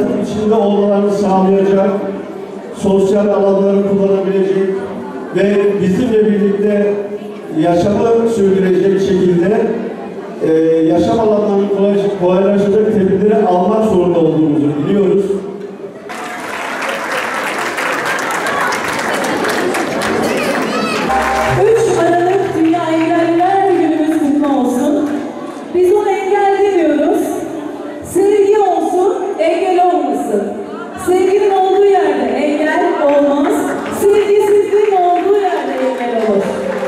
içinde olmalarını sağlayacak, sosyal alanları kullanabilecek ve bizimle birlikte yaşamı sürdürecek şekilde yaşam alanlarını kolaylaştıracak tedbirleri almak zorunda olduğumuzu biliyoruz. Sevginin olduğu yerde engel olmaz. Sevgisizliğin olduğu yerde engel olur.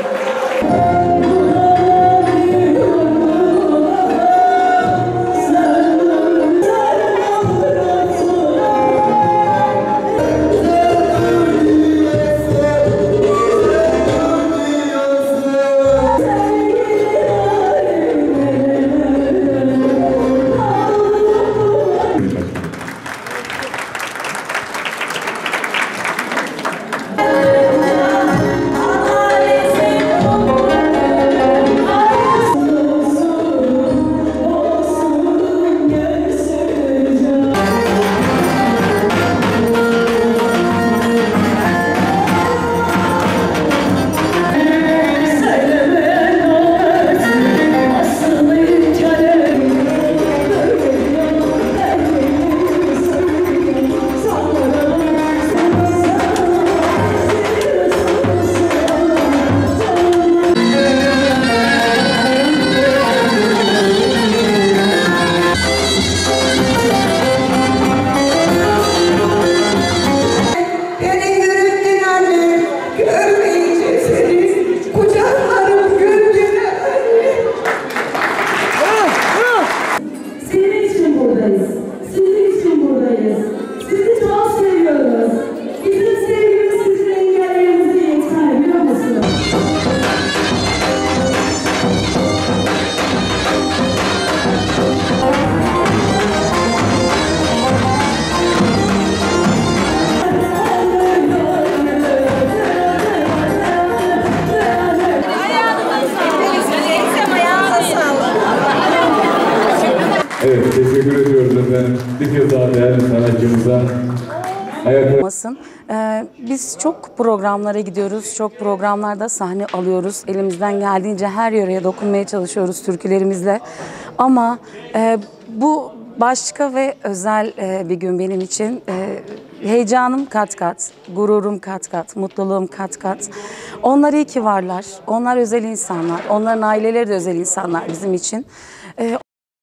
Evet, teşekkür ediyoruz efendim. Bir kez daha değerli sanatçımıza ayakta. Biz çok programlara gidiyoruz, çok programlarda sahne alıyoruz. Elimizden geldiğince her yöreye dokunmaya çalışıyoruz türkülerimizle. Ama bu başka ve özel bir gün benim için. Heyecanım kat kat, gururum kat kat, mutluluğum kat kat. Onlar iyi ki varlar, onlar özel insanlar, onların aileleri de özel insanlar bizim için.